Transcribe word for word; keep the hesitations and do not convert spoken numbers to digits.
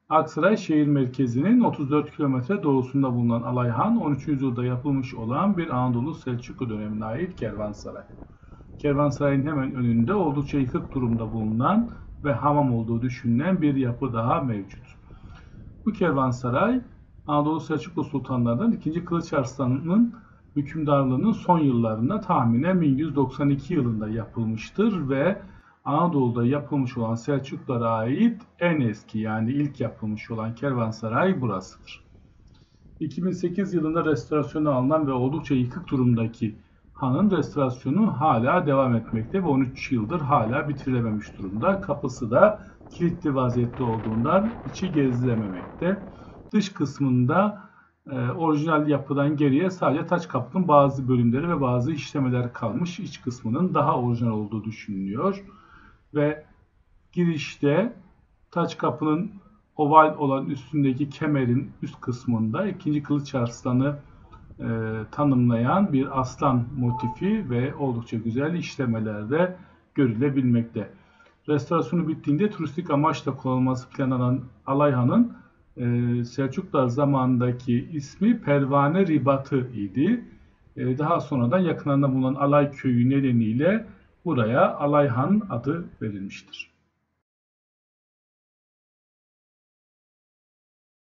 Aksaray şehir merkezinin otuz dört kilometre doğusunda bulunan Alayhan, on üçüncü yüzyılda yapılmış olan bir Anadolu Selçuklu dönemine ait kervansaray. Kervansarayın hemen önünde oldukça yıkık durumda bulunan ve hamam olduğu düşünülen bir yapı daha mevcut. Bu kervansaray Anadolu Selçuklu sultanlarından ikinci. Kılıç Arslan'ın hükümdarlığının son yıllarında tahminen bin yüz doksan iki yılında yapılmıştır ve Anadolu'da yapılmış olan Selçuklulara ait en eski, yani ilk yapılmış olan kervansaray burasıdır. iki bin sekiz yılında restorasyona alınan ve oldukça yıkık durumdaki hanın restorasyonu hala devam etmekte ve on üç yıldır hala bitirilememiş durumda. Kapısı da kilitli vaziyette olduğundan içi gezilememekte. Dış kısmında e, orijinal yapıdan geriye sadece taç kapının bazı bölümleri ve bazı işlemeler kalmış. İç kısmının daha orijinal olduğu düşünülüyor. Ve girişte taç kapının oval olan üstündeki kemerin üst kısmında ikinci. Kılıç Arslan'ı e, tanımlayan bir aslan motifi ve oldukça güzel işlemelerde görülebilmekte. Restorasyonu bittiğinde turistik amaçla kullanılması planlanan Alayhan'ın e, Selçuklular zamanındaki ismi Pervane Ribatı idi. E, daha sonradan yakınlarında bulunan Alay köyü nedeniyle buraya Alayhan adı verilmiştir.